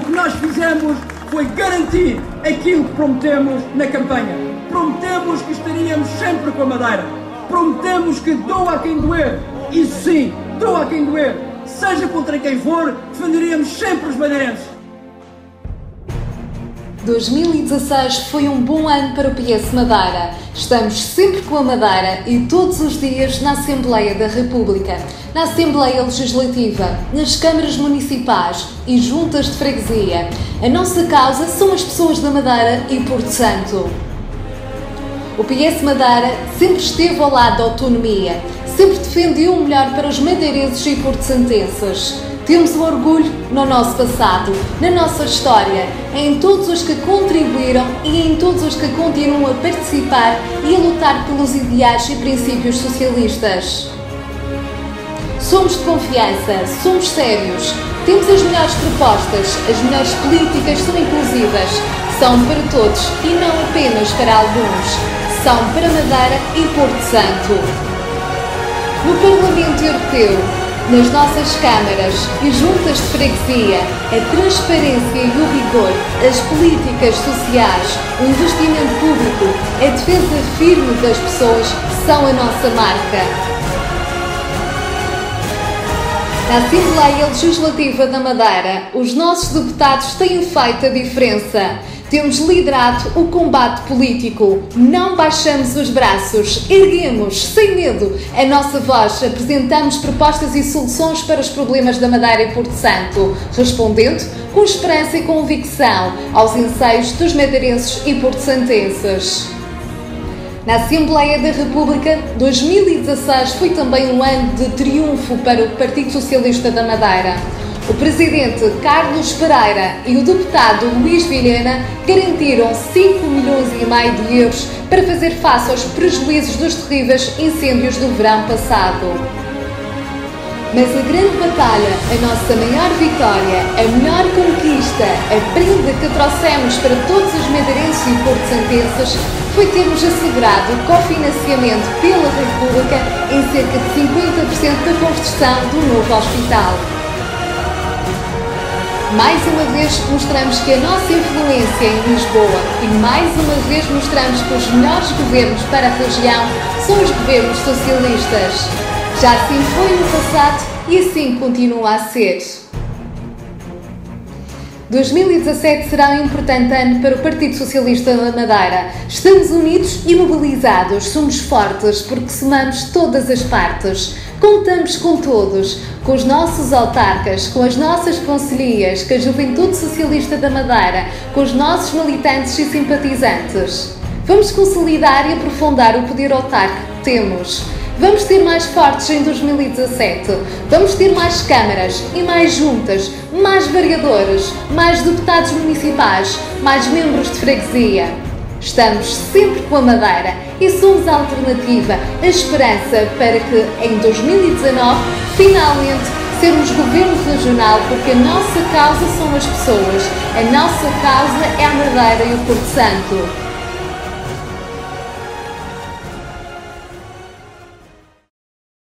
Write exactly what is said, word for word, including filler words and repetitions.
que nós fizemos foi garantir aquilo que prometemos na campanha. Prometemos que estaríamos sempre com a Madeira. Prometemos que doa a quem doer. Isso sim, doa a quem doer. Seja contra quem for, defenderíamos sempre os madeirenses. dois mil e dezasseis foi um bom ano para o P S Madeira. Estamos sempre com a Madeira e todos os dias na Assembleia da República, na Assembleia Legislativa, nas câmaras municipais e juntas de freguesia. A nossa causa são as pessoas da Madeira e Porto Santo. O P S Madeira sempre esteve ao lado da autonomia, sempre defendeu o melhor para os madeirenses e porto-santenses. Temos o orgulho no nosso passado, na nossa história, em todos os que contribuíram e em todos os que continuam a participar e a lutar pelos ideais e princípios socialistas. Somos de confiança, somos sérios, temos as melhores propostas, as melhores políticas são inclusivas, são para todos e não apenas para alguns, são para Madeira e Porto Santo. No Parlamento Europeu, nas nossas câmaras e juntas de freguesia, a transparência e o rigor, as políticas sociais, o investimento público, a defesa firme das pessoas são a nossa marca. Na Assembleia Legislativa da Madeira, os nossos deputados têm feito a diferença. Temos liderado o combate político, não baixamos os braços, erguemos, sem medo, a nossa voz, apresentamos propostas e soluções para os problemas da Madeira e Porto Santo, respondendo com esperança e convicção aos anseios dos madeirenses e porto-santenses. Na Assembleia da República, dois mil e dezasseis foi também um ano de triunfo para o Partido Socialista da Madeira. O presidente Carlos Pereira e o deputado Luís Vilhena garantiram cinco milhões e meio de euros para fazer face aos prejuízos dos terríveis incêndios do verão passado. Mas a grande batalha, a nossa maior vitória, a melhor conquista, a prenda que trouxemos para todos os madeirenses e porto-santenses foi termos assegurado o cofinanciamento pela República em cerca de cinquenta por cento da construção do novo hospital. Mais uma vez mostramos que a nossa influência em Lisboa e mais uma vez mostramos que os melhores governos para a região são os governos socialistas. Já assim foi no passado e assim continua a ser. dois mil e dezassete será um importante ano para o Partido Socialista da Madeira. Estamos unidos e mobilizados, somos fortes porque somamos todas as partes. Contamos com todos, com os nossos autarcas, com as nossas concelhias, com a Juventude Socialista da Madeira, com os nossos militantes e simpatizantes. Vamos consolidar e aprofundar o poder autárquico que temos. Vamos ser mais fortes em dois mil e dezassete. Vamos ter mais câmaras e mais juntas, mais vereadores, mais deputados municipais, mais membros de freguesia. Estamos sempre com a Madeira e somos a alternativa, a esperança para que em dois mil e dezanove finalmente sermos governo regional, porque a nossa causa são as pessoas, a nossa causa é a Madeira e o Porto Santo.